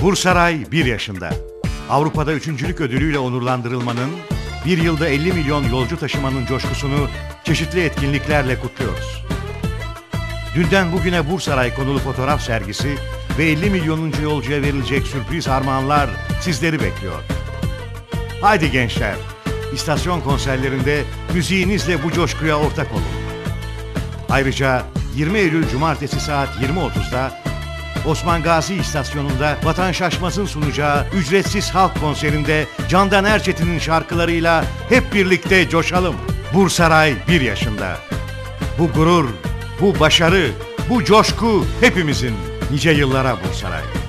Bursaray 1 yaşında. Avrupa'da üçüncülük ödülüyle onurlandırılmanın, bir yılda 50 milyon yolcu taşımanın coşkusunu çeşitli etkinliklerle kutluyoruz. Dünden bugüne Bursaray konulu fotoğraf sergisi ve 50 milyonuncu yolcuya verilecek sürpriz armağanlar sizleri bekliyor. Haydi gençler, istasyon konserlerinde müziğinizle bu coşkuya ortak olun. Ayrıca 20 Eylül Cumartesi saat 20.30'da Osman Gazi İstasyonu'nda Vatan Şaşmaz'ın sunacağı ücretsiz halk konserinde Candan Erçetin'in şarkılarıyla hep birlikte coşalım. Bursaray 1 yaşında. Bu gurur, bu başarı, bu coşku hepimizin. Nice yıllara Bursaray.